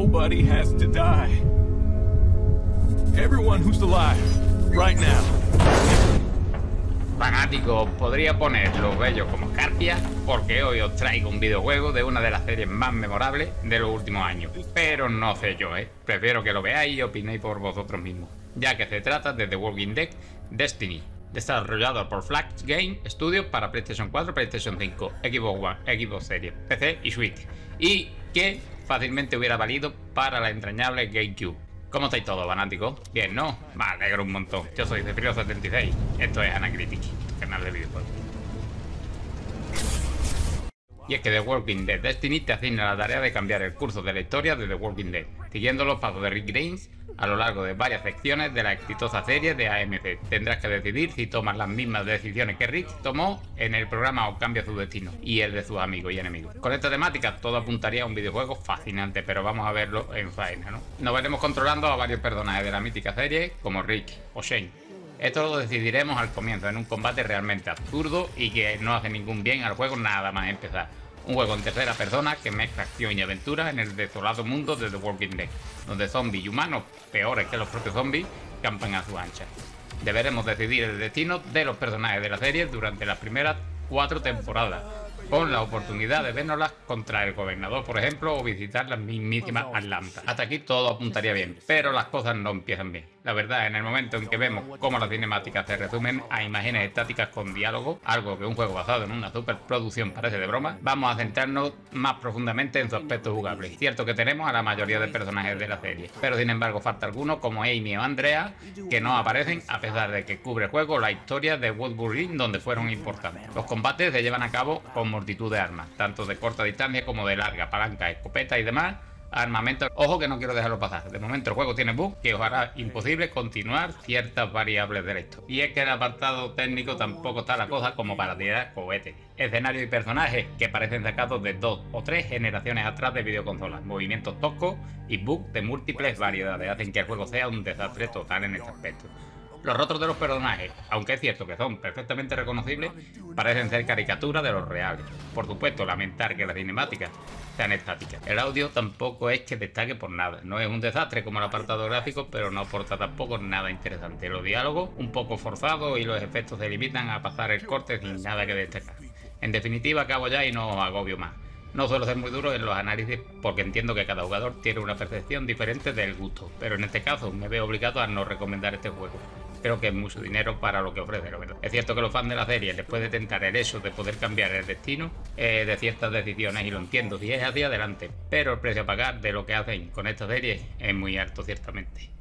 Nobody has to die. Everyone who's alive, right now. Fanáticos, podría poner los bellos como Carpia, porque hoy os traigo un videojuego de una de las series más memorables de los últimos años. Pero no sé yo, prefiero que lo veáis y opinéis por vosotros mismos, ya que se trata de The Walking Dead Destiny, desarrollado por Flash Game Studios para PlayStation 4, PlayStation 5, Xbox One, Xbox Series, PC y Switch, y que fácilmente hubiera valido para la entrañable GameCube. ¿Cómo estáis todos, fanáticos? Bien, ¿no? Me alegro un montón. Yo soy Cefiro76. Esto es Anacritic, canal de videojuegos. Y es que The Walking Dead Destiny te asigna la tarea de cambiar el curso de la historia de The Walking Dead, siguiendo los pasos de Rick Grimes a lo largo de varias secciones de la exitosa serie de AMC. Tendrás que decidir si tomas las mismas decisiones que Rick tomó en el programa o cambia su destino y el de sus amigos y enemigos. Con esta temática todo apuntaría a un videojuego fascinante, pero vamos a verlo en faena, ¿no? Nos veremos controlando a varios personajes de la mítica serie como Rick o Shane. Esto lo decidiremos al comienzo, en un combate realmente absurdo y que no hace ningún bien al juego nada más empezar. Un juego en tercera persona que mezcla acción y aventura en el desolado mundo de The Walking Dead, donde zombies y humanos, peores que los propios zombies, campan a su ancha. Deberemos decidir el destino de los personajes de la serie durante las primeras 4 temporadas, con la oportunidad de vernoslas contra el gobernador, por ejemplo, o visitar la mismísima Atlanta. Hasta aquí todo apuntaría bien, pero las cosas no empiezan bien. La verdad, en el momento en que vemos cómo las cinemáticas se resumen a imágenes estáticas con diálogo, algo que un juego basado en una superproducción parece de broma, vamos a centrarnos más profundamente en su aspecto jugable. Cierto que tenemos a la mayoría de personajes de la serie, pero sin embargo falta algunos como Amy o Andrea, que no aparecen a pesar de que cubre el juego la historia de Woodbury donde fueron importantes. Los combates se llevan a cabo con multitud de armas, tanto de corta distancia como de larga, palanca, escopeta y demás. Armamento. Ojo que no quiero dejarlo pasar. De momento el juego tiene bugs que os hará imposible continuar ciertas variables de la historia. Y es que el apartado técnico tampoco está la cosa como para tirar cohetes. Escenarios y personajes que parecen sacados de 2 o 3 generaciones atrás de videoconsolas. Movimientos toscos y bugs de múltiples variedades hacen que el juego sea un desastre total en este aspecto. Los rostros de los personajes, aunque es cierto que son perfectamente reconocibles, parecen ser caricaturas de los reales. Por supuesto, lamentar que las cinemáticas sean estáticas. El audio tampoco es que destaque por nada. No es un desastre como el apartado gráfico, pero no aporta tampoco nada interesante. Los diálogos un poco forzados y los efectos se limitan a pasar el corte sin nada que destacar. En definitiva, acabo ya y no os agobio más. No suelo ser muy duro en los análisis porque entiendo que cada jugador tiene una percepción diferente del gusto, pero en este caso me veo obligado a no recomendar este juego. Creo que es mucho dinero para lo que ofrece, la verdad. Es cierto que los fans de la serie les puede tentar el hecho de poder cambiar el destino de ciertas decisiones y lo entiendo si es hacia adelante, pero el precio a pagar de lo que hacen con esta serie es muy alto ciertamente.